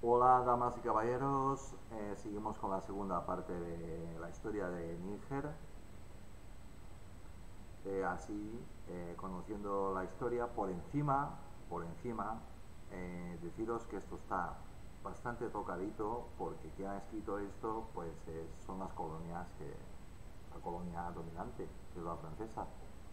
Hola, damas y caballeros. Seguimos con la segunda parte de la historia de Níger. Conociendo la historia por encima, deciros que esto está bastante tocadito porque quien ha escrito esto son las colonias, la colonia dominante, que es la francesa,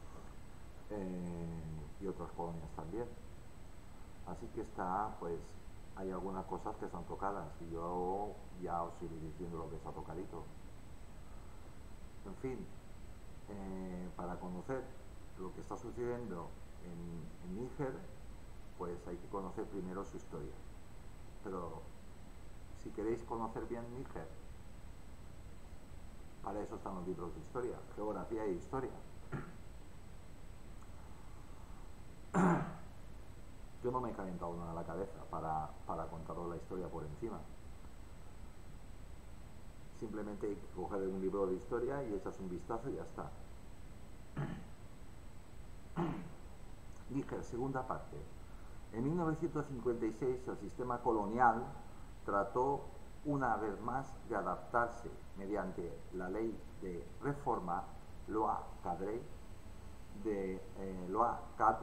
y otras colonias también. Así que hay algunas cosas que están tocadas y yo ya os iré diciendo lo que está tocadito. En fin, para conocer lo que está sucediendo en Níger, pues hay que conocer primero su historia. Pero si queréis conocer bien Níger, para eso están los libros de historia, geografía e historia. Yo no me he calentado nada la cabeza para contaros la historia por encima. Simplemente hay que coger un libro de historia y echas un vistazo y ya está. Níger, segunda parte. En 1956 el sistema colonial trató una vez más de adaptarse mediante la ley de reforma Loi Cadre Loi Cadre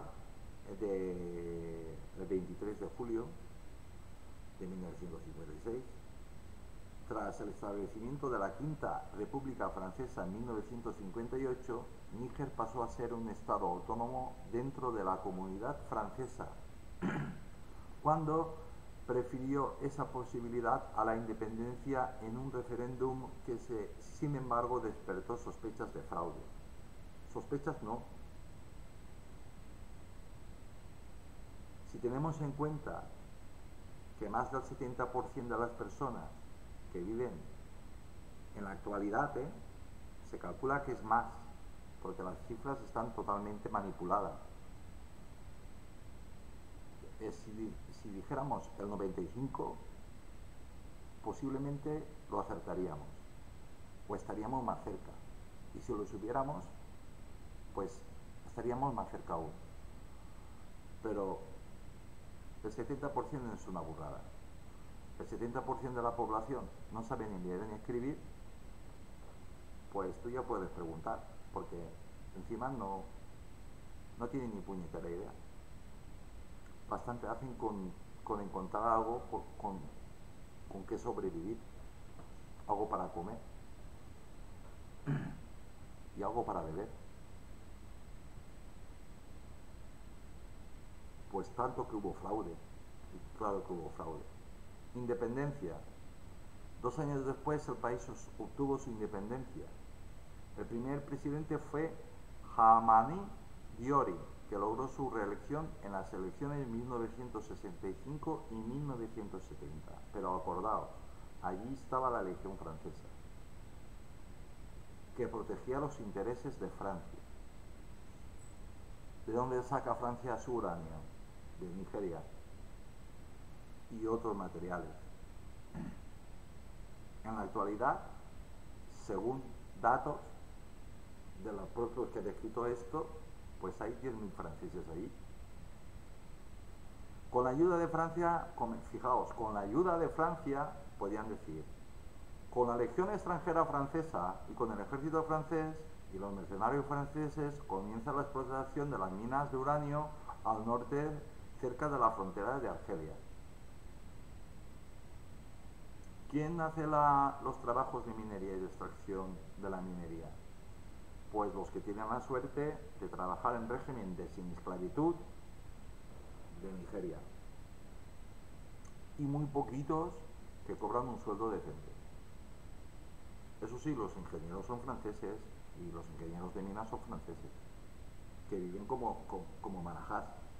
del 23 de julio de 1956. Tras el establecimiento de la Quinta República Francesa en 1958, Níger pasó a ser un estado autónomo dentro de la Comunidad Francesa, cuando prefirió esa posibilidad a la independencia en un referéndum que sin embargo despertó sospechas de fraude. Sospechas no. Si tenemos en cuenta que más del 70% de las personas que viven en la actualidad, se calcula que es más, porque las cifras están totalmente manipuladas. Si dijéramos el 95, posiblemente lo acertaríamos, o estaríamos más cerca. Y si lo supiéramos, pues estaríamos más cerca aún. Pero el 70% es una burrada. El 70% de la población no sabe ni leer ni escribir, pues tú ya puedes preguntar, porque encima no tienen ni puñetera idea. Bastante hacen con encontrar algo con que sobrevivir, algo para comer y algo para beber. Pues tanto que hubo fraude, y claro que hubo fraude. Independencia. 2 años después el país obtuvo su independencia. El primer presidente fue Hamani Diori, que logró su reelección en las elecciones de 1965 y 1970. Pero acordaos, allí estaba la Legión Francesa, que protegía los intereses de Francia. ¿De dónde saca Francia su uranio? De Nigeria y otros materiales. En la actualidad, según datos de los propios que he descrito esto, pues hay 10.000 franceses ahí. Con la ayuda de Francia, fijaos, con la ayuda de Francia, podían decir, con la legión extranjera francesa y con el ejército francés y los mercenarios franceses comienza la explotación de las minas de uranio al norte, cerca de la frontera de Argelia. ¿Quién hace los trabajos de minería y de extracción de la minería? Pues los que tienen la suerte de trabajar en régimen de semiesclavitud de Nigeria. Y muy poquitos que cobran un sueldo decente. Eso sí, los ingenieros son franceses y los ingenieros de minas son franceses, que viven como marajás.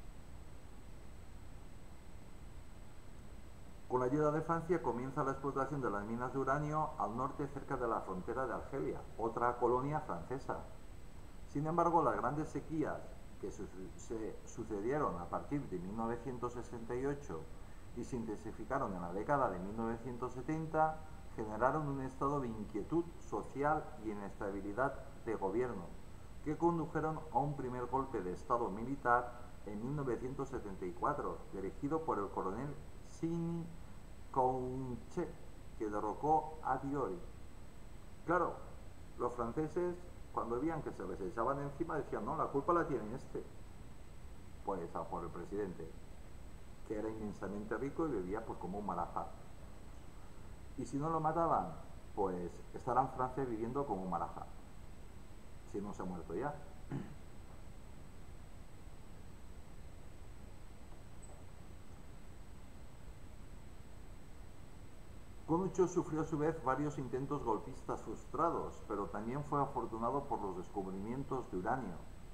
Con la ayuda de Francia comienza la explotación de las minas de uranio al norte, cerca de la frontera de Argelia, otra colonia francesa. Sin embargo, las grandes sequías que se sucedieron a partir de 1968 y se intensificaron en la década de 1970 generaron un estado de inquietud social y inestabilidad de gobierno, que condujeron a un primer golpe de estado militar en 1974, dirigido por el coronel Sini Couchet, que derrocó a Diori. Claro, los franceses, cuando veían que se les echaban encima, decían, no, la culpa la tiene este. Pues a por el presidente, que era inmensamente rico y vivía pues como un marajá. Y si no lo mataban, pues estará en Francia viviendo como un marajá, si no se ha muerto ya. Colucho sufrió a su vez varios intentos golpistas frustrados, pero también fue afortunado por los descubrimientos de uranio.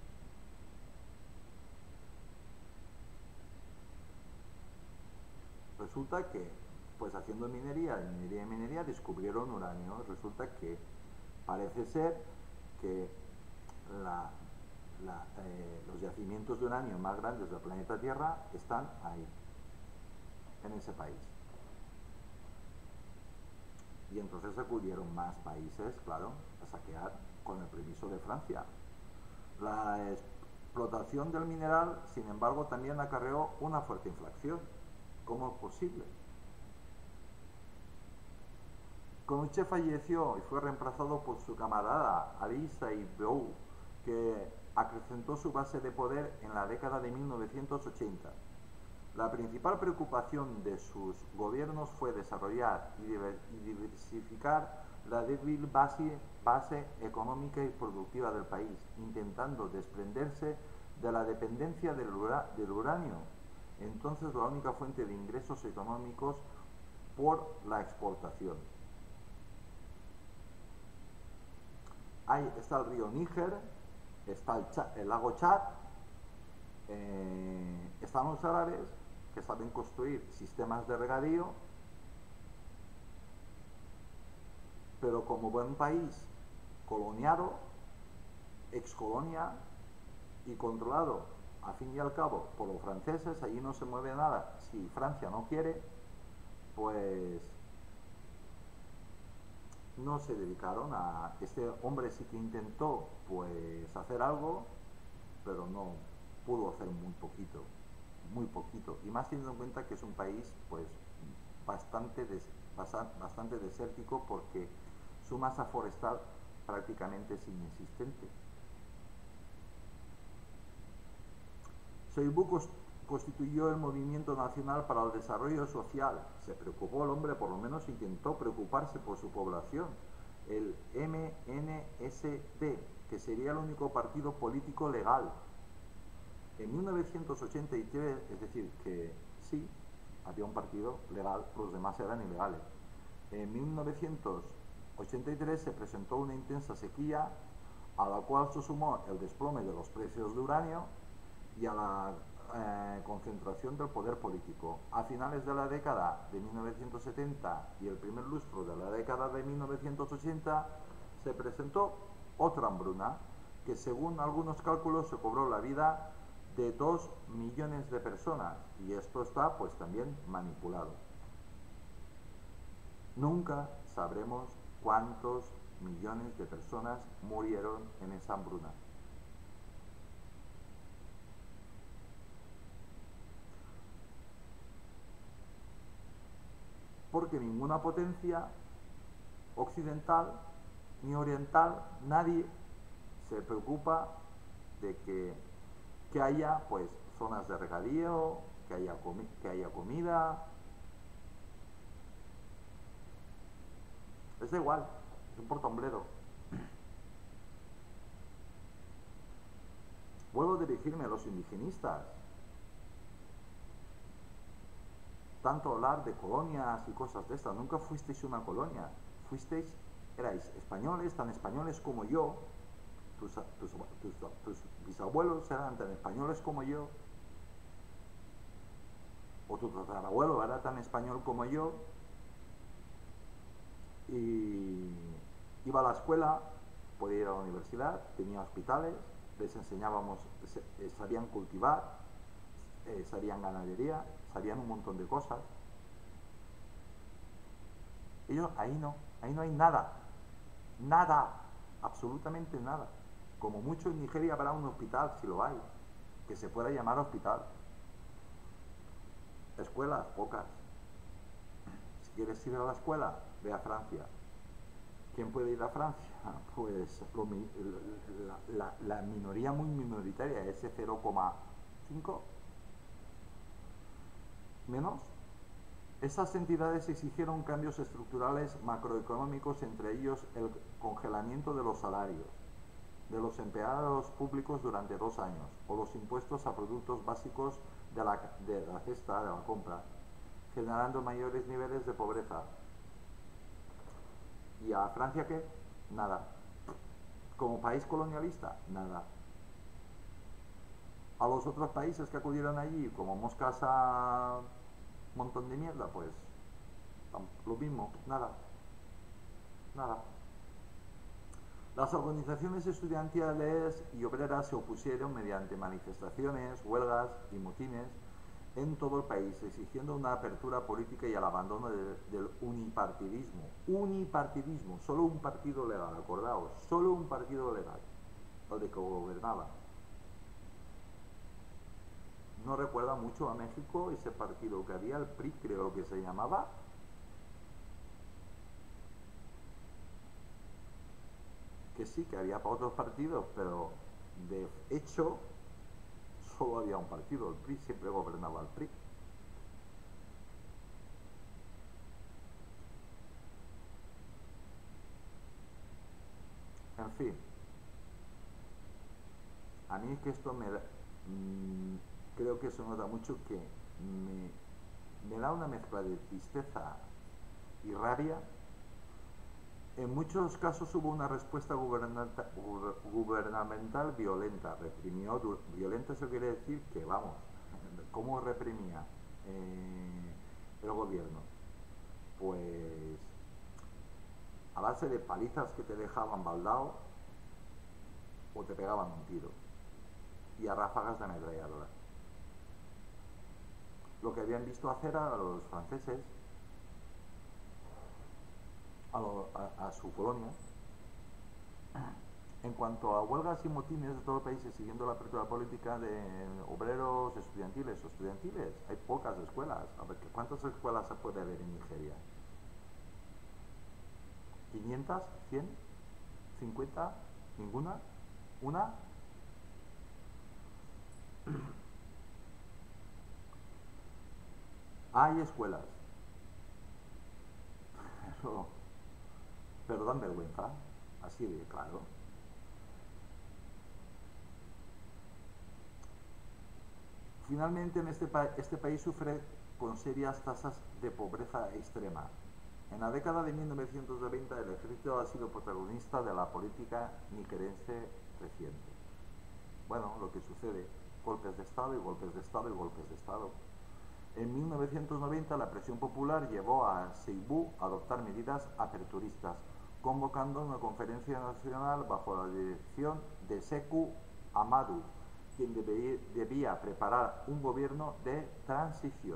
Resulta que, pues haciendo minería, descubrieron uranio. Resulta que parece ser que los yacimientos de uranio más grandes del planeta Tierra están ahí, en ese país. Y entonces acudieron más países, claro, a saquear con el permiso de Francia. La explotación del mineral, sin embargo, también acarreó una fuerte inflación. ¿Cómo es posible? Coluche falleció y fue reemplazado por su camarada Ali Said Bou, que acrecentó su base de poder en la década de 1980. La principal preocupación de sus gobiernos fue desarrollar y diversificar la débil base económica y productiva del país, intentando desprenderse de la dependencia del uranio, entonces la única fuente de ingresos económicos por la exportación. Ahí está el río Níger, está el lago Chad, están los árabes, que saben construir sistemas de regadío, pero como buen país coloniado, excolonia y controlado a fin y al cabo por los franceses, allí no se mueve nada. Si Francia no quiere, pues no se dedicaron a... Este hombre sí que intentó pues hacer algo, pero no pudo hacer muy poquito, y más teniendo en cuenta que es un país pues bastante desértico, porque su masa forestal prácticamente es inexistente. Soibu constituyó el Movimiento Nacional para el Desarrollo Social. Se preocupó el hombre, por lo menos intentó preocuparse por su población. El MNSD, que sería el único partido político legal. En 1983, es decir, que sí, había un partido legal, los demás eran ilegales. En 1983 se presentó una intensa sequía, a la cual se sumó el desplome de los precios de uranio y a la concentración del poder político. A finales de la década de 1970 y el primer lustro de la década de 1980 se presentó otra hambruna, que según algunos cálculos se cobró la vida de 2 millones de personas, y esto está pues también manipulado. Nunca sabremos cuántos millones de personas murieron en esa hambruna. Porque ninguna potencia occidental ni oriental, nadie se preocupa de que haya pues zonas de regadío, que haya comida. Es igual, es un portombledo. Vuelvo a dirigirme a los indigenistas. Tanto hablar de colonias y cosas de estas. Nunca fuisteis una colonia. Erais españoles, tan españoles como yo. Tus bisabuelos eran tan españoles como yo. O tu tatarabuelo era tan español como yo. Y iba a la escuela, podía ir a la universidad, tenía hospitales, les enseñábamos, sabían cultivar, sabían ganadería, sabían un montón de cosas. Ellos ahí no hay nada, absolutamente nada. Como mucho en Nigeria habrá un hospital, si lo hay, que se pueda llamar hospital. Escuelas, pocas. ¿Quieres ir a la escuela? Ve a Francia. ¿Quién puede ir a Francia? Pues la minoría muy minoritaria, ese 0,5 menos. Esas entidades exigieron cambios estructurales macroeconómicos, entre ellos el congelamiento de los salarios de los empleados públicos durante 2 años, o los impuestos a productos básicos de la cesta, de la compra, generando mayores niveles de pobreza. ¿Y a Francia qué? Nada. Como país colonialista, nada. A los otros países que acudieron allí como moscas a un montón de mierda, pues lo mismo, nada. Nada. Las organizaciones estudiantiles y obreras se opusieron mediante manifestaciones, huelgas y motines en todo el país, exigiendo una apertura política y el abandono del unipartidismo. Unipartidismo, solo un partido legal, acordaos, solo un partido legal, el de que gobernaba. ¿No recuerda mucho a México ese partido que había, el PRI creo que se llamaba? Que sí, que había para otros partidos, pero de hecho solo había un partido, el PRI, siempre gobernaba el PRI. En fin, a mí es que esto creo que eso nota mucho que me da una mezcla de tristeza y rabia. En muchos casos hubo una respuesta gubernamental violenta, reprimió, violenta eso quiere decir que, vamos, ¿cómo reprimía el gobierno? Pues a base de palizas que te dejaban baldao o te pegaban un tiro y a ráfagas de ametralladora. Lo que habían visto hacer a los franceses, a su colonia. En cuanto a huelgas y motines de todo el país, siguiendo la apertura política de obreros estudiantiles o estudiantiles, hay pocas escuelas. A ver, ¿cuántas escuelas se puede haber en Nigeria? ¿500? ¿100? ¿50? ¿Ninguna? ¿Una? Hay escuelas, pero dan vergüenza, así de claro. Finalmente, este país sufre con serias tasas de pobreza extrema. En la década de 1990, el ejército ha sido protagonista de la política nigerense reciente. Bueno, lo que sucede, golpes de Estado y golpes de Estado y golpes de Estado. En 1990, la presión popular llevó a Seibú a adoptar medidas aperturistas, convocando una conferencia nacional bajo la dirección de Sekou Amadu, quien debía preparar un gobierno de transición.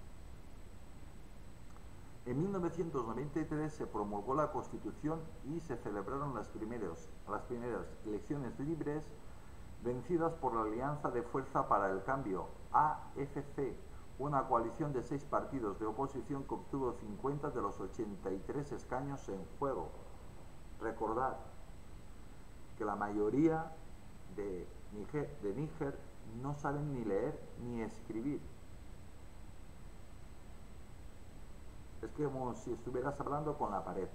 En 1993 se promulgó la Constitución y se celebraron las primeras elecciones libres, vencidas por la Alianza de Fuerza para el Cambio, AFC, una coalición de 6 partidos de oposición que obtuvo 50 de los 83 escaños en juego. Recordad que la mayoría de Níger no saben ni leer ni escribir. Es como si estuvieras hablando con la pared.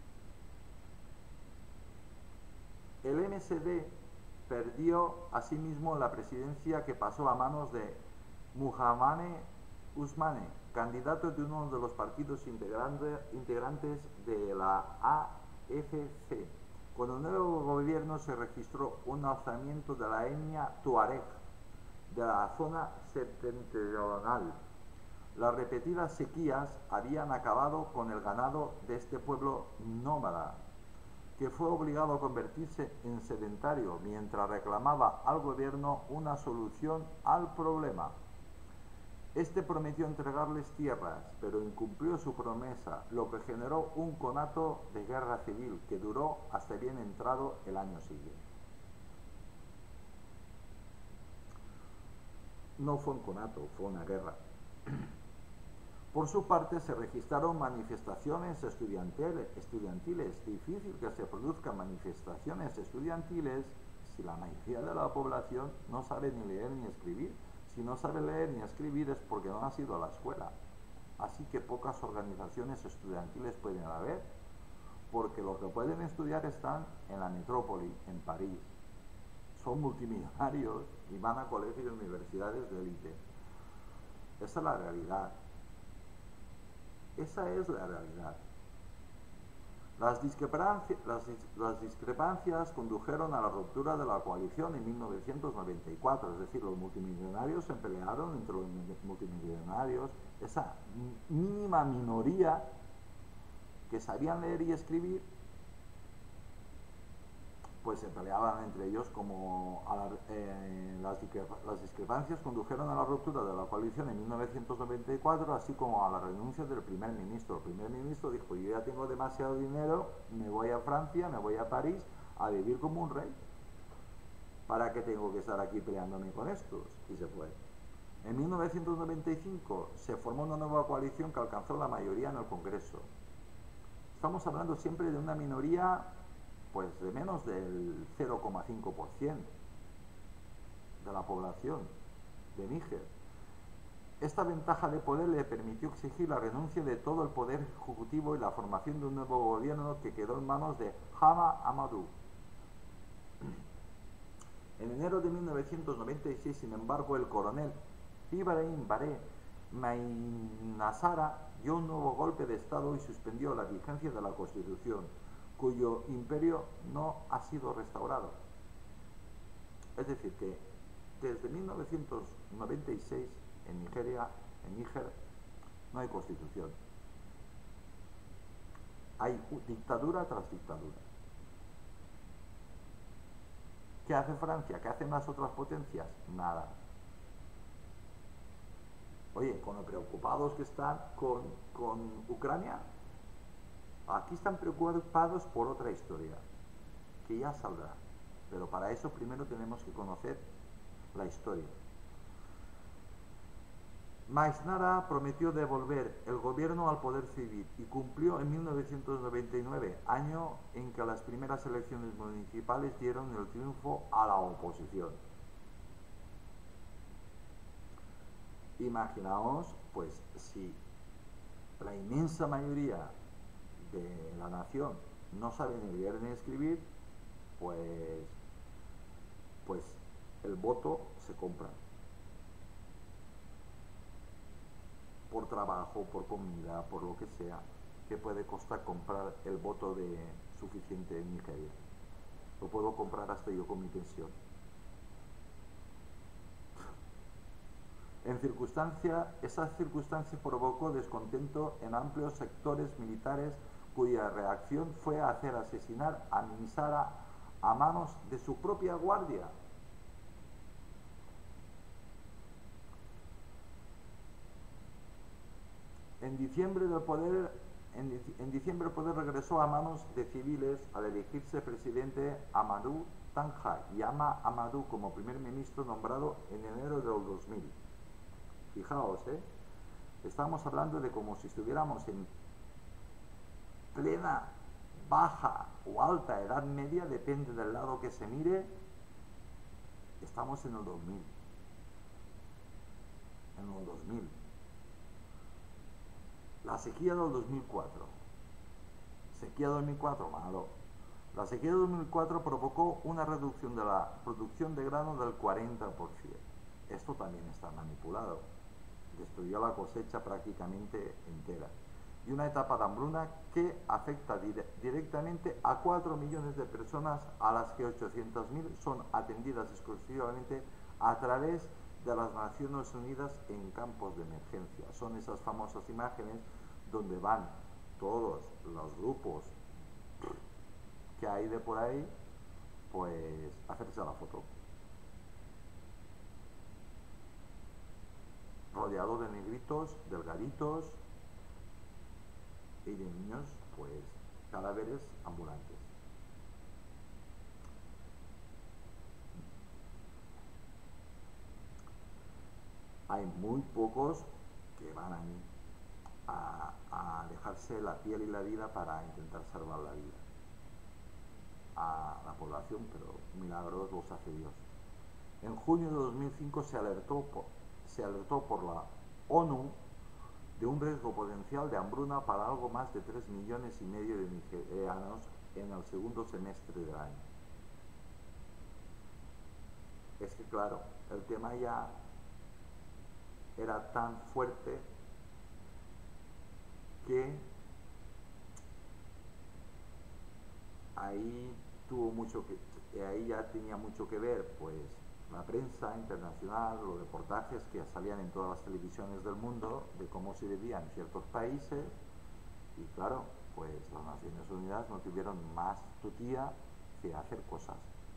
El MSD perdió asimismo la presidencia, que pasó a manos de Muhammad Usmane, candidato de uno de los partidos integrantes de la AFC. Con el nuevo gobierno se registró un alzamiento de la etnia tuareg de la zona septentrional. Las repetidas sequías habían acabado con el ganado de este pueblo nómada, que fue obligado a convertirse en sedentario mientras reclamaba al gobierno una solución al problema. Este prometió entregarles tierras, pero incumplió su promesa, lo que generó un conato de guerra civil que duró hasta bien entrado el año siguiente. No fue un conato, fue una guerra. Por su parte, se registraron manifestaciones estudiantiles. Difícil que se produzcan manifestaciones estudiantiles si la mayoría de la población no sabe ni leer ni escribir. Si no sabe leer ni escribir es porque no ha ido a la escuela. Así que pocas organizaciones estudiantiles pueden haber, porque los que pueden estudiar están en la metrópoli, en París. Son multimillonarios y van a colegios y universidades de élite. Esa es la realidad. Esa es la realidad. Las discrepancias condujeron a la ruptura de la coalición en 1994, es decir, los multimillonarios se pelearon entre los multimillonarios, esa mínima minoría que sabían leer y escribir, pues se peleaban entre ellos como las discrepancias condujeron a la ruptura de la coalición en 1994, así como a la renuncia del primer ministro. El primer ministro dijo: yo ya tengo demasiado dinero, me voy a Francia, me voy a París a vivir como un rey. ¿Para qué tengo que estar aquí peleándome con estos? Y se fue. En 1995 se formó una nueva coalición que alcanzó la mayoría en el Congreso. Estamos hablando siempre de una minoría pues de menos del 0,5% de la población de Níger. Esta ventaja de poder le permitió exigir la renuncia de todo el poder ejecutivo y la formación de un nuevo gobierno que quedó en manos de Hama Amadou. En enero de 1996, sin embargo, el coronel Ibrahim Baré Mainasara dio un nuevo golpe de Estado y suspendió la vigencia de la Constitución, cuyo imperio no ha sido restaurado. Es decir, que desde 1996 en Níger, no hay constitución. Hay dictadura tras dictadura. ¿Qué hace Francia? ¿Qué hacen las otras potencias? Nada. Oye, con lo preocupados que están con Ucrania, aquí están preocupados por otra historia, que ya saldrá. Pero para eso primero tenemos que conocer la historia. Mainasara prometió devolver el gobierno al poder civil y cumplió en 1999, año en que las primeras elecciones municipales dieron el triunfo a la oposición. Imaginaos, pues, si la inmensa mayoría de la nación no sabe ni leer ni escribir, pues el voto se compra. Por trabajo, por comida, por lo que sea, que puede costar comprar el voto de suficiente en Nigeria. Lo puedo comprar hasta yo con mi pensión. Esa circunstancia provocó descontento en amplios sectores militares, cuya reacción fue hacer asesinar a Mainasara a manos de su propia guardia. En diciembre el poder regresó a manos de civiles al elegirse presidente Amadou Tanja y Hama Amadou como primer ministro nombrado en enero del 2000. Fijaos, estamos hablando de como si estuviéramos en plena, baja o alta edad media, depende del lado que se mire. Estamos en el 2000. En el 2000. La sequía del 2004. Sequía 2004, malo. La sequía de 2004 provocó una reducción de la producción de grano del 40%. Esto también está manipulado. Destruyó la cosecha prácticamente entera. Y una etapa de hambruna que afecta directamente a 4 millones de personas, a las que 800.000 son atendidas exclusivamente a través de las Naciones Unidas en campos de emergencia. Son esas famosas imágenes donde van todos los grupos que hay de por ahí, pues a hacerse la foto, rodeado de negritos, delgaditos y de niños, pues cadáveres ambulantes. Hay muy pocos que van ahí. jugarse la piel y la vida para intentar salvar la vida a la población, pero milagros los hace Dios. En junio de 2005 se alertó por la ONU de un riesgo potencial de hambruna para algo más de 3,5 millones de nigerianos en el segundo semestre del año. Es que claro, el tema ya era tan fuerte que ahí ya tenía mucho que ver pues la prensa internacional, los reportajes que salían en todas las televisiones del mundo de cómo se vivían en ciertos países, y claro, pues las Naciones Unidas no tuvieron más tutía que hacer cosas.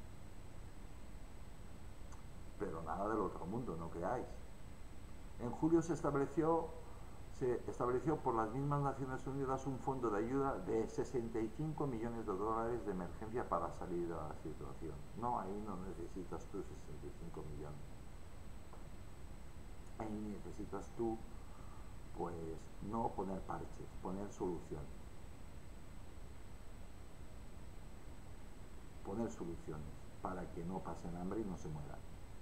Pero nada del otro mundo, no creáis. En julio se estableció por las mismas Naciones Unidas un fondo de ayuda de 65 millones de dólares de emergencia para salir de la situación. No, ahí no necesitas tú 65 millones. Ahí necesitas tú, pues, no poner parches, poner soluciones. Poner soluciones para que no pasen hambre y no se mueran.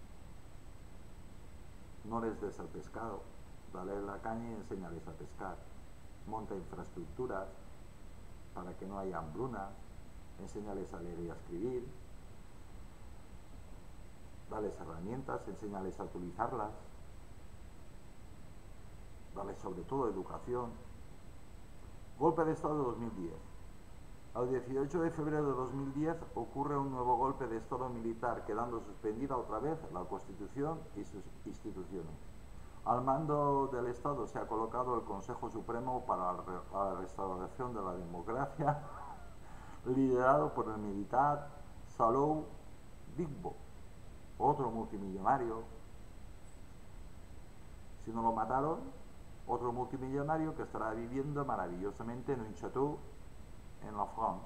No les des el pescado, dale la caña y enséñales a pescar. Monta infraestructuras para que no haya hambruna, enséñales a leer y a escribir, dales herramientas, enséñales a utilizarlas, dales sobre todo educación. Golpe de Estado de 2010. Al 18 de febrero de 2010 ocurre un nuevo golpe de Estado militar, quedando suspendida otra vez la Constitución y sus instituciones. Al mando del Estado se ha colocado el Consejo Supremo para la Restauración de la Democracia, liderado por el militar Salou Digbo, otro multimillonario. Si no lo mataron, otro multimillonario que estará viviendo maravillosamente en un chateau en la France.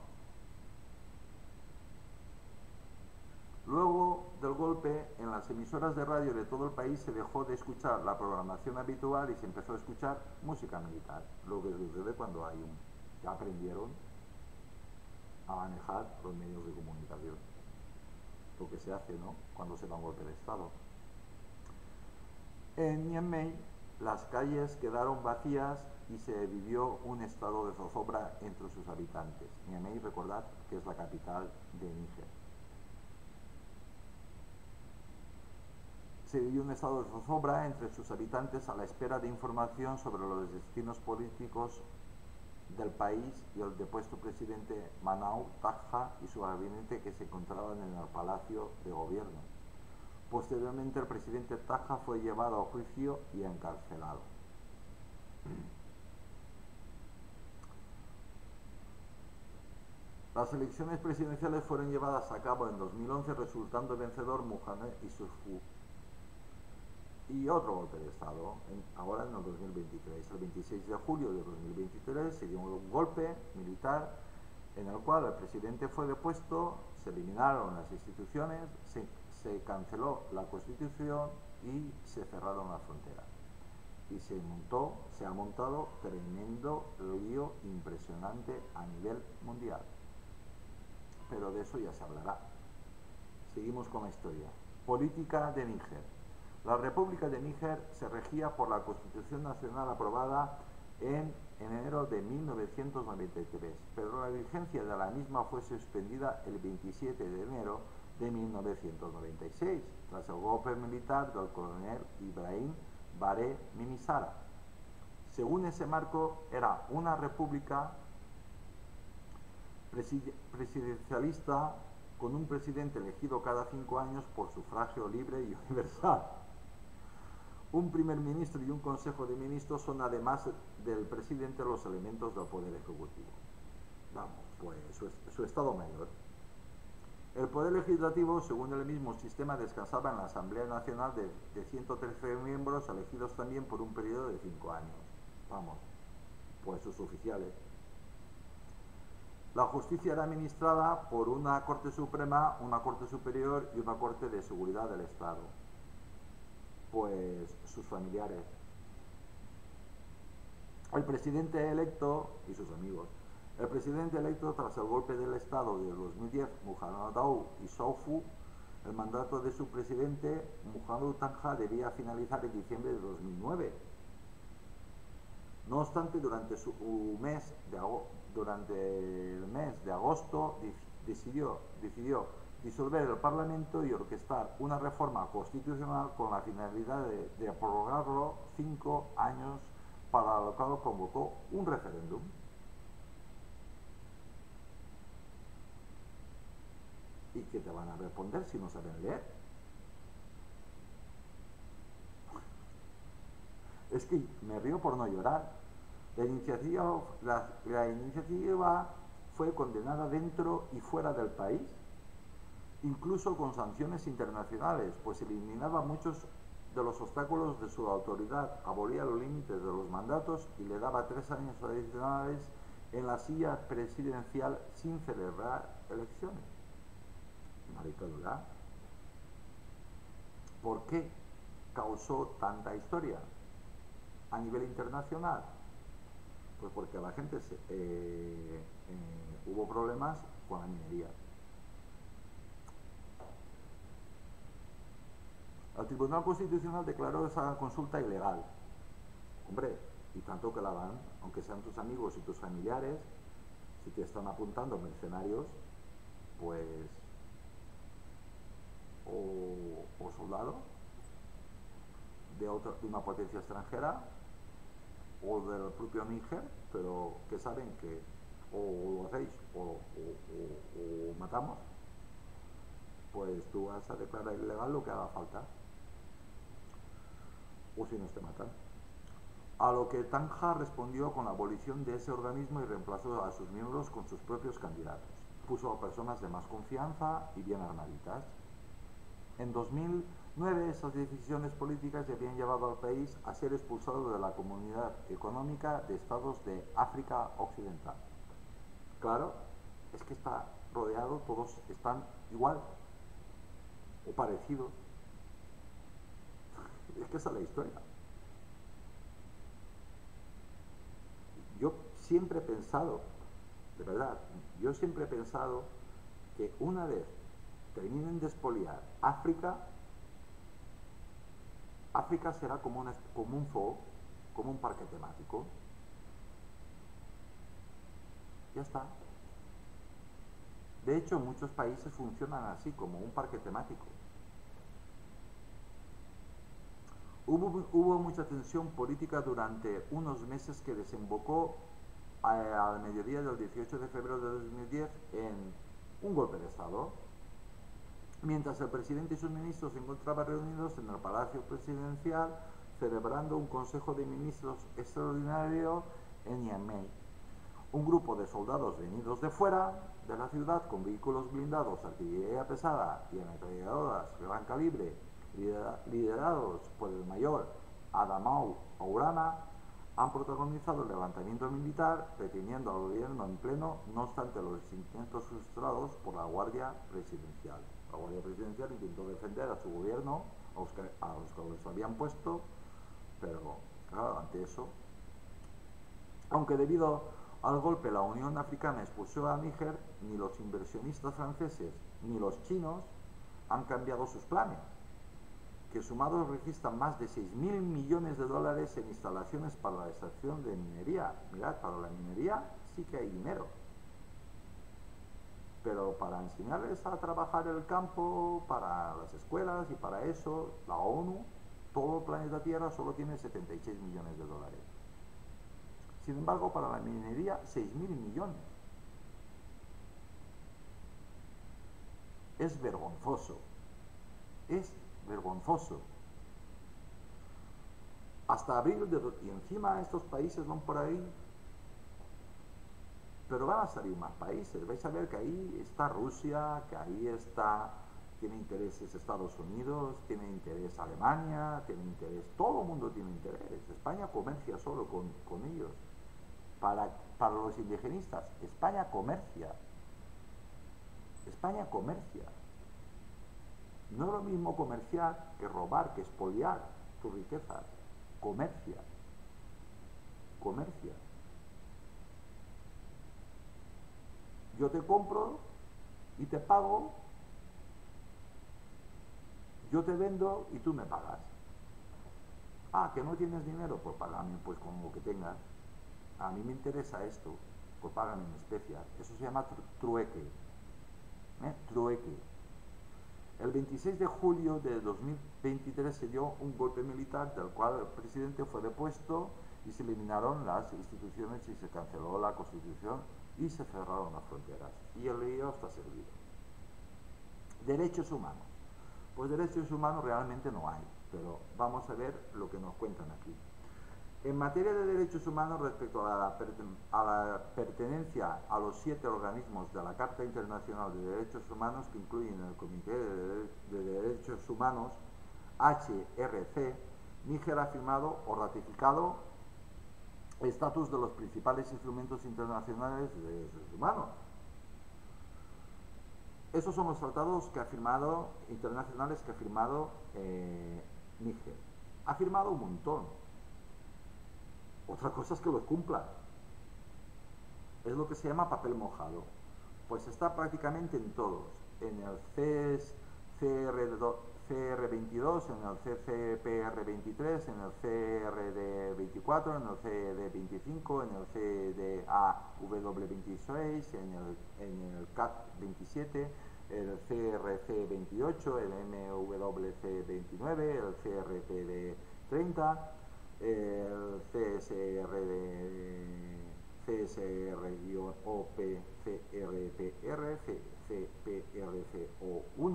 Luego del golpe, en las emisoras de radio de todo el país se dejó de escuchar la programación habitual y se empezó a escuchar música militar. Lo que sucede cuando ya aprendieron a manejar los medios de comunicación. Lo que se hace, ¿no?, cuando se da un golpe de Estado. En Niamey, las calles quedaron vacías y se vivió un estado de zozobra entre sus habitantes. Niamey, recordad que es la capital de Níger. Se vivió un estado de zozobra entre sus habitantes a la espera de información sobre los destinos políticos del país y el depuesto presidente Manau Tagha y su gabinete que se encontraban en el Palacio de Gobierno. Posteriormente, el presidente Tagha fue llevado a juicio y encarcelado. Las elecciones presidenciales fueron llevadas a cabo en 2011, resultando vencedor Mohamed Issoufou. Y otro golpe de Estado, ahora en el 2023. El 26 de julio de 2023 se dio un golpe militar en el cual el presidente fue depuesto, se eliminaron las instituciones, se canceló la Constitución y se cerraron las fronteras. Y se ha montado tremendo lío impresionante a nivel mundial. Pero de eso ya se hablará. Seguimos con la historia. Política de Níger. La República de Níger se regía por la Constitución Nacional aprobada en enero de 1993, pero la vigencia de la misma fue suspendida el 27 de enero de 1996, tras el golpe militar del coronel Ibrahim Baré Mimisara. Según ese marco, era una república presidencialista con un presidente elegido cada 5 años por sufragio libre y universal. Un primer ministro y un consejo de ministros son, además del presidente, los elementos del poder ejecutivo. Vamos, pues su estado mayor. El poder legislativo, según el mismo sistema, descansaba en la Asamblea Nacional de 113 miembros, elegidos también por un periodo de 5 años. Vamos, pues sus oficiales. La justicia era administrada por una Corte Suprema, una Corte Superior y una Corte de Seguridad del Estado. Pues sus familiares. El El presidente electo y sus amigos. El presidente electo tras el golpe del Estado de 2010, Muhammadu Issoufou, el mandato de su presidente, Muhammadu Tanja, debía finalizar en diciembre de 2009. No obstante, durante el mes de agosto decidió disolver el Parlamento y orquestar una reforma constitucional con la finalidad de prorrogarlo 5 años, para lo cual convocó un referéndum. ¿Y qué te van a responder si no saben leer? Es que me río por no llorar. La iniciativa fue condenada dentro y fuera del país, incluso con sanciones internacionales, pues eliminaba muchos de los obstáculos de su autoridad, abolía los límites de los mandatos y le daba 3 años adicionales en la silla presidencial sin celebrar elecciones. Una dictadura. ¿Por qué causó tanta historia a nivel internacional? Pues porque la gente hubo problemas con la minería. El Tribunal Constitucional declaró esa consulta ilegal. Hombre, y tanto que la van, aunque sean tus amigos y tus familiares, si te están apuntando mercenarios, pues, o soldados de una potencia extranjera, o del propio Níger, pero que saben que o lo hacéis o matamos, pues tú vas a declarar ilegal lo que haga falta, o si no te matan. A lo que Tanja respondió con la abolición de ese organismo y reemplazó a sus miembros con sus propios candidatos. Puso a personas de más confianza y bien armaditas. En 2009 esas decisiones políticas ya habían llevado al país a ser expulsado de la Comunidad Económica de Estados de África Occidental. Claro, es que está rodeado, todos están igual o parecidos. Es que esa es la historia. Yo siempre he pensado, de verdad, yo siempre he pensado que una vez terminen de expoliar África, África será como un zoo, como un parque temático. Ya está. De hecho, muchos países funcionan así, como un parque temático. Hubo mucha tensión política durante unos meses que desembocó al mediodía del 18 de febrero de 2010 en un golpe de Estado, mientras el presidente y sus ministros se encontraban reunidos en el Palacio Presidencial celebrando un Consejo de Ministros extraordinario en Niamey. Un grupo de soldados venidos de fuera de la ciudad con vehículos blindados, artillería pesada y ametralladoras de gran calibre, liderados por el mayor Adamou Ourana, han protagonizado el levantamiento militar reteniendo al gobierno en pleno, no obstante los intentos frustrados por la Guardia Presidencial. La Guardia Presidencial intentó defender a su gobierno, a los que los habían puesto, pero claro, ante eso, aunque debido al golpe la Unión Africana expulsó a Níger, ni los inversionistas franceses ni los chinos han cambiado sus planes, que sumados registran más de 6.000 millones de dólares en instalaciones para la extracción de minería. Mirad, para la minería sí que hay dinero, pero para enseñarles a trabajar el campo, para las escuelas y para eso, la ONU, todo el planeta Tierra solo tiene 76 millones de dólares. Sin embargo, para la minería, 6.000 millones. Es vergonzoso. Es vergonzoso. Hasta abril, y encima estos países van por ahí, pero van a salir más países. Vais a ver que ahí está Rusia, que ahí tiene intereses Estados Unidos, tiene interés Alemania, tiene interés, todo el mundo tiene interés. España comercia solo con ellos. Para los indigenistas, España comercia. España comercia. No es lo mismo comerciar que robar, que expoliar tus riquezas. Comercia. comercia. Yo te compro y te pago, yo te vendo y tú me pagas. Ah, que no tienes dinero, pues págame pues con lo que tengas. A mí me interesa esto, pues págame en especias. Eso se llama trueque. Trueque. El 26 de julio de 2023 se dio un golpe militar del cual el presidente fue depuesto y se eliminaron las instituciones y se canceló la constitución y se cerraron las fronteras. Y el lío está servido. Derechos humanos. Pues derechos humanos realmente no hay, pero vamos a ver lo que nos cuentan aquí. En materia de derechos humanos, respecto a la pertenencia a los 7 organismos de la Carta Internacional de Derechos Humanos, que incluyen el Comité de Derechos Humanos, HRC, Níger ha firmado o ratificado el estatus de los principales instrumentos internacionales de derechos humanos. Esos son los tratados que ha firmado, internacionales que ha firmado Níger. Ha firmado un montón. Otra cosa es que los cumpla. Es lo que se llama papel mojado. Pues está prácticamente en todos. En el CR22, en el CCPR23, en el CRD24, en el CD25, en el CDAW26, en el CAT27, el CRC28, el MWC29, el CRPD30, el CSR-OP, CRPR, CPRCO1,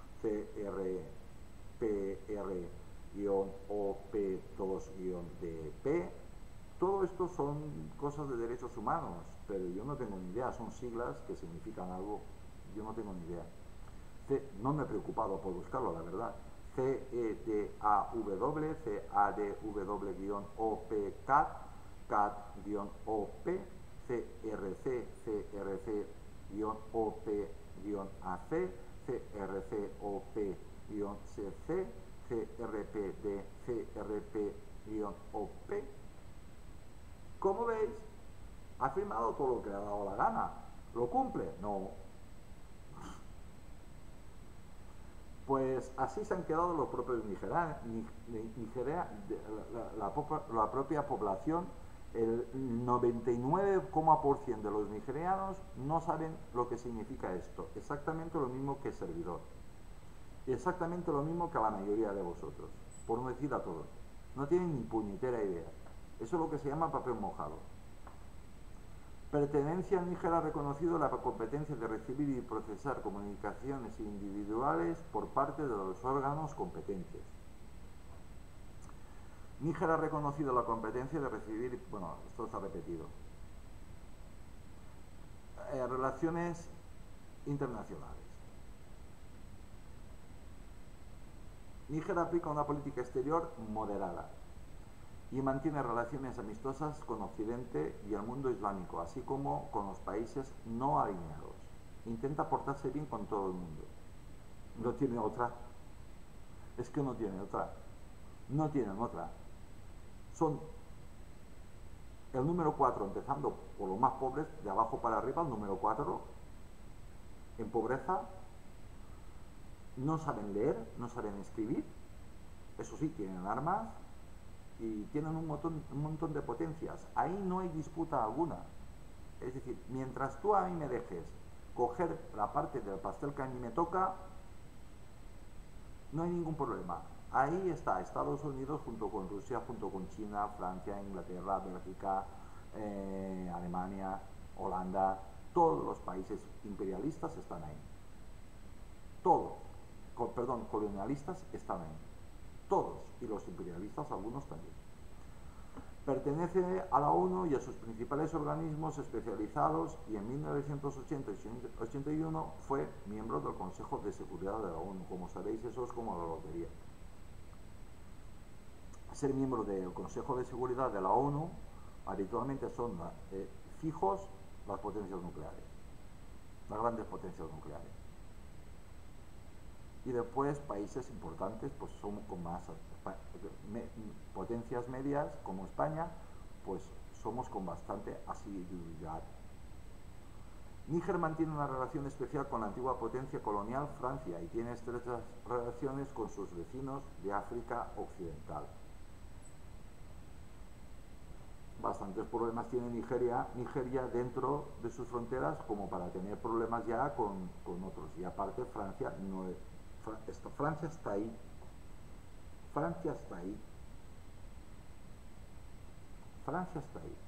CRPR-OP2-DP. Todo esto son cosas de derechos humanos, pero yo no tengo ni idea, son siglas que significan algo, yo no tengo ni idea. No me he preocupado por buscarlo, la verdad. CEDAW, CADW-OP, CAT, CAT-OP, CRC, CRC-OP-AC, CRC-OP-CC, CRPD, CRP-OP. Como veis, ha firmado todo lo que le ha dado la gana. ¿Lo cumple? No. Pues así se han quedado los propios nigerianos, la propia población. El 99,% de los nigerianos no saben lo que significa esto. Exactamente lo mismo que el servidor. Exactamente lo mismo que la mayoría de vosotros. Por no decir a todos. No tienen ni puñetera idea. Eso es lo que se llama papel mojado. Pertenencia. Níger ha reconocido la competencia de recibir y procesar comunicaciones individuales por parte de los órganos competentes. Níger ha reconocido la competencia de recibir, bueno, esto está repetido. Relaciones internacionales. Níger aplica una política exterior moderada y mantiene relaciones amistosas con Occidente y el mundo islámico, así como con los países no alineados. Intenta portarse bien con todo el mundo. No tiene otra. Es que no tiene otra. No tienen otra. Son el número 4, empezando por los más pobres, de abajo para arriba, el número 4, en pobreza. No saben leer, no saben escribir. Eso sí, tienen armas y tienen un montón de potencias. Ahí no hay disputa alguna. Es decir, mientras tú a mí me dejes coger la parte del pastel que a mí me toca, no hay ningún problema. Ahí está Estados Unidos junto con Rusia, junto con China, Francia, Inglaterra, Bélgica, Alemania, Holanda. Todos los países imperialistas están ahí. Todos, colonialistas están ahí. Todos, y los imperialistas algunos también. Pertenece a la ONU y a sus principales organismos especializados y en 1980 y 81 fue miembro del Consejo de Seguridad de la ONU. Como sabéis, eso es como la lotería. Ser miembro del Consejo de Seguridad de la ONU habitualmente son fijos las potencias nucleares, las grandes potencias nucleares. Y después países importantes, pues son con más potencias medias como España, pues somos con bastante asiduidad. Níger mantiene una relación especial con la antigua potencia colonial Francia y tiene estrechas relaciones con sus vecinos de África Occidental. Bastantes problemas tiene Nigeria dentro de sus fronteras como para tener problemas ya con otros. Y aparte Francia no es, Francia está ahí. Francia está ahí. Francia está ahí.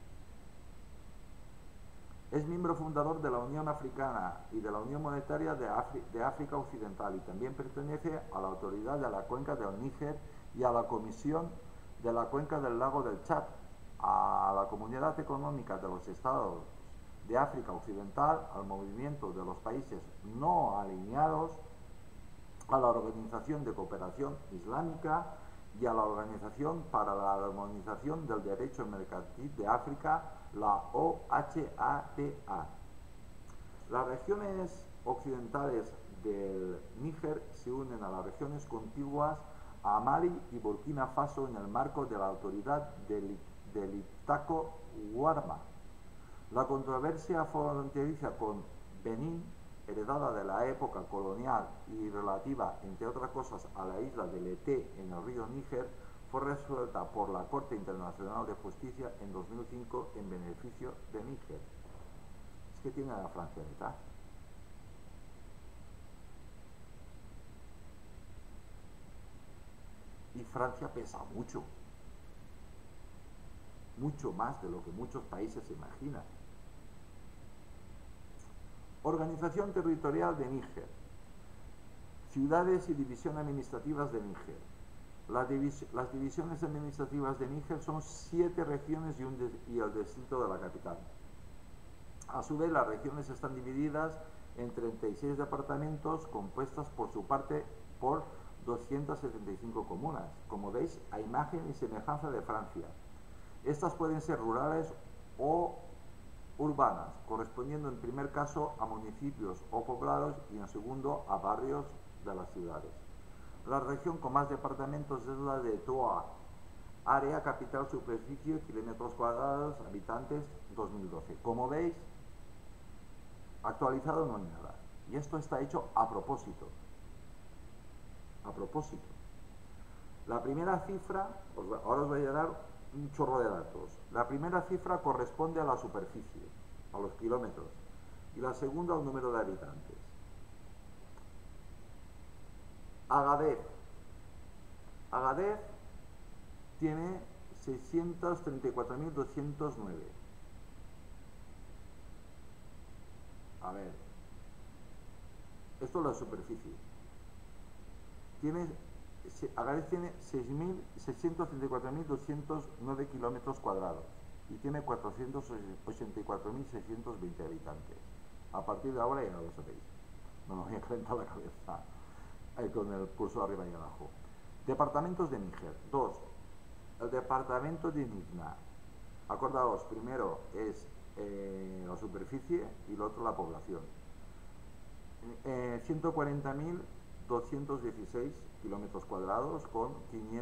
Es miembro fundador de la Unión Africana y de la Unión Monetaria de África Occidental y también pertenece a la Autoridad de la Cuenca del Níger y a la Comisión de la Cuenca del Lago del Chad, a la Comunidad Económica de los Estados de África Occidental, al Movimiento de los Países No Alineados, a la Organización de Cooperación Islámica y a la Organización para la Armonización del Derecho Mercantil de África, la OHATA. Las regiones occidentales del Níger se unen a las regiones contiguas a Mali y Burkina Faso en el marco de la autoridad del Iptako-Guarma. La controversia fronteriza con Benín, heredada de la época colonial y relativa, entre otras cosas, a la isla de Leté en el río Níger, fue resuelta por la Corte Internacional de Justicia en 2005 en beneficio de Níger. Es que tiene a Francia detrás. Y Francia pesa mucho. Mucho más de lo que muchos países se imaginan. Organización territorial de Níger. Ciudades y división administrativas de Níger. Las divisiones administrativas de Níger son 7 regiones y el distrito de la capital. A su vez, las regiones están divididas en 36 departamentos compuestas por su parte por 275 comunas, como veis, a imagen y semejanza de Francia. Estas pueden ser rurales o urbanas, correspondiendo en primer caso a municipios o poblados y en segundo a barrios de las ciudades. La región con más departamentos es la de Toa, área, capital, superficie, kilómetros cuadrados, habitantes, 2012. Como veis, actualizado no hay nada. Y esto está hecho a propósito. A propósito. La primera cifra, ahora os voy a dar un chorro de datos. La primera cifra corresponde a la superficie, a los kilómetros, y la segunda al número de habitantes. Agadez tiene 634.209. A ver, esto es la superficie. Agadez tiene 634.209 kilómetros cuadrados y tiene 484.620 habitantes. A partir de ahora ya lo sabéis. No me voy a calentar la cabeza con el pulso arriba y abajo. Departamentos de Níger. 2. El departamento de Nigna. Acordaos, primero es la superficie y lo otro la población. 140.216 kilómetros cuadrados con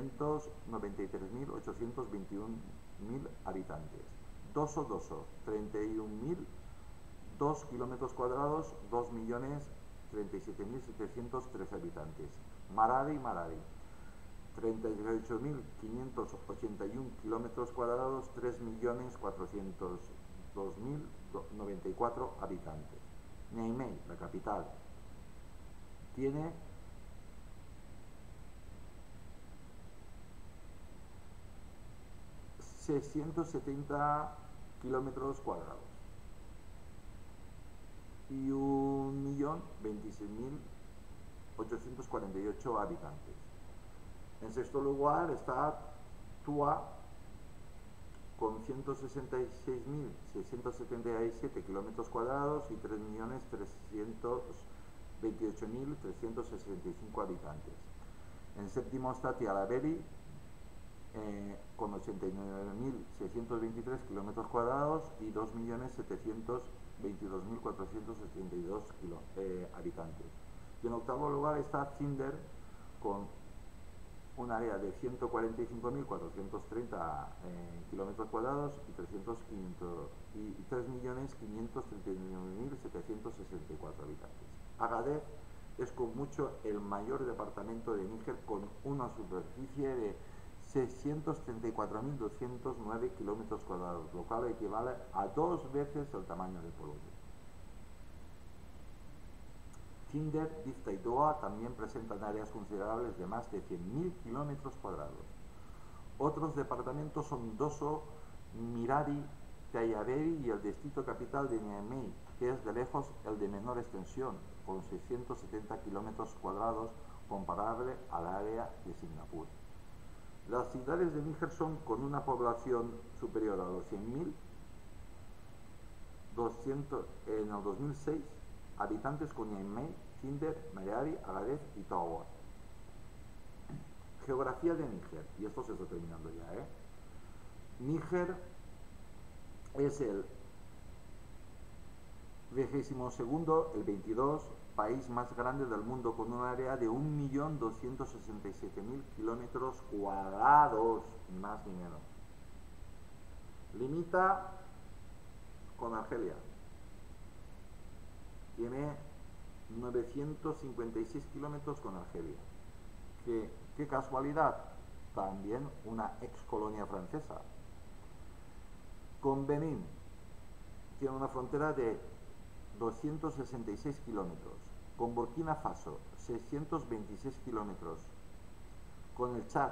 593.821 habitantes. Doso, 31.002 kilómetros cuadrados, 2.037.703 habitantes. Maradi, 38.581 kilómetros cuadrados, 3.402.094 habitantes. Niamey, la capital, tiene 670 kilómetros cuadrados y 1.026.848 habitantes. En sexto lugar está Tua con 166.677 kilómetros cuadrados y 3.328.365 habitantes. En séptimo está Tialaberi con 89.623 kilómetros cuadrados y 2.722.482 habitantes. Y en octavo lugar está Zinder con un área de 145.430 kilómetros cuadrados y 3.539.764 habitantes. Agadez es con mucho el mayor departamento de Níger, con una superficie de 634.209 kilómetros cuadrados, lo cual equivale a 2 veces el tamaño de Polonia. Tinder, Difta y Doha también presentan áreas considerables de más de 100.000 kilómetros cuadrados. Otros departamentos son Dosso, Mirari, Tayaberi y el distrito capital de Niamey, que es de lejos el de menor extensión, con 670 kilómetros cuadrados, comparable al área de Singapur. Las ciudades de Níger son, con una población superior a los 100.000, en el 2006, habitantes con Niamey, Tinder, Mirari, Agadez y Tawa. Geografía de Níger, y esto se está terminando ya, Níger es el 22º, el 22 país más grande del mundo, con un área de 1.267.000 kilómetros cuadrados, ni más ni menos. Limita con Argelia. Tiene 956 kilómetros con Argelia. ¿Qué casualidad? También una ex colonia francesa. Con Benín tiene una frontera de 266 kilómetros. Con Burkina Faso, 626 kilómetros. Con el Chad,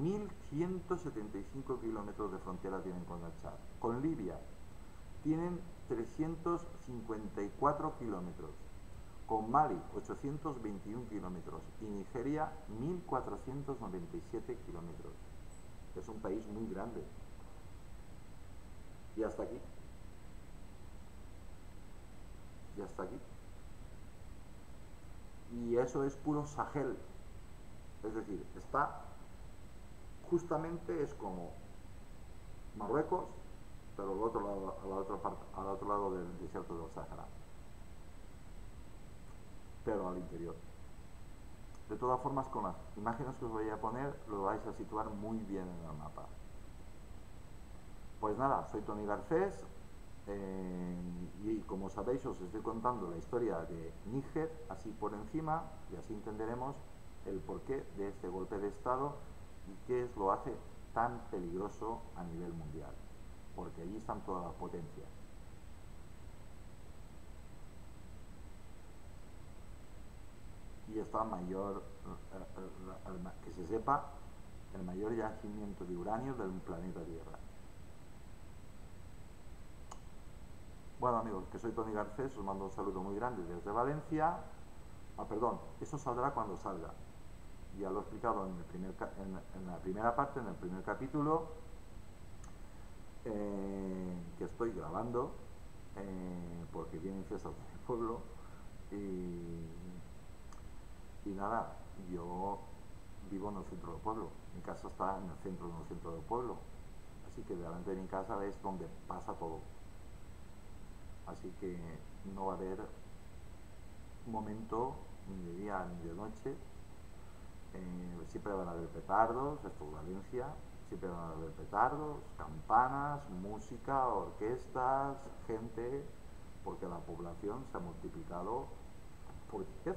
1.175 kilómetros de frontera tienen con el Chad. Con Libia tienen 354 kilómetros. Con Mali, 821 kilómetros. Y Nigeria, 1.497 kilómetros. Es un país muy grande. Y hasta aquí. Y hasta aquí. Y eso es puro Sahel. Es decir, está justamente, es como Marruecos, pero al otro lado, al otro lado del desierto del Sahara, pero al interior. De todas formas, con las imágenes que os voy a poner, lo vais a situar muy bien en el mapa. Pues nada, soy Toni Garcés, y como sabéis, os estoy contando la historia de Níger así por encima, y así entenderemos el porqué de este golpe de Estado y qué es lo hace tan peligroso a nivel mundial, porque allí están todas las potencias. Y está mayor, que se sepa, el mayor yacimiento de uranio del planeta Tierra. Bueno, amigos, que soy Toni Garcés, os mando un saludo muy grande desde Valencia. Perdón, eso saldrá cuando salga. Ya lo he explicado en la primera parte, en el primer capítulo, que estoy grabando, porque vienen fiestas de mi pueblo. Y nada, yo vivo en el centro del pueblo. Mi casa está en el centro del pueblo. Así que delante de mi casa es donde pasa todo. Así que no va a haber momento ni de día ni de noche. Siempre van a haber petardos, esto es Valencia, siempre van a haber petardos, campanas, música, orquestas, gente, porque la población se ha multiplicado por 10.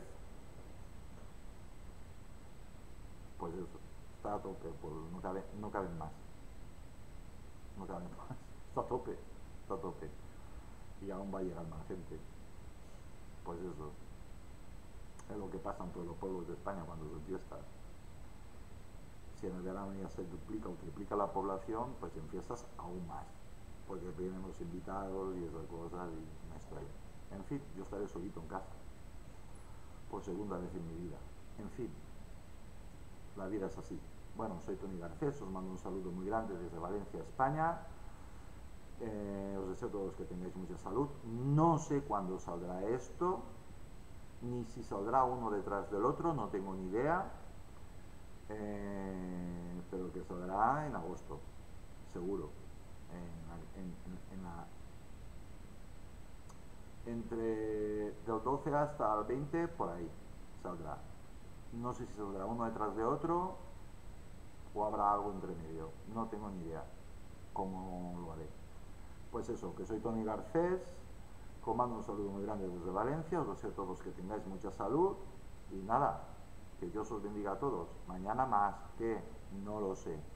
Pues eso, está a tope, pues no caben más. No caben más. Está a tope, está a tope. Y aún va a llegar más gente. Pues eso es lo que pasa en todos los pueblos de España cuando son fiestas. Si en el verano ya se duplica o triplica la población, pues en fiestas aún más, porque vienen los invitados y esas cosas y una historia. En fin, yo estaré solito en casa por segunda vez en mi vida. En fin, la vida es así. Bueno, soy Toni Garcés, os mando un saludo muy grande desde Valencia, España. Os deseo a todos que tengáis mucha salud. No sé cuándo saldrá esto, ni si saldrá uno detrás del otro, no tengo ni idea, pero que saldrá en agosto, seguro. Entre del 12 hasta el 20, por ahí saldrá. No sé si saldrá uno detrás de otro, o habrá algo entre medio. No tengo ni idea cómo lo haré. Pues eso, que soy Toni Garcés, os mando un saludo muy grande desde Valencia, os deseo a todos que tengáis mucha salud y nada, que Dios os bendiga a todos. Mañana más, que no lo sé.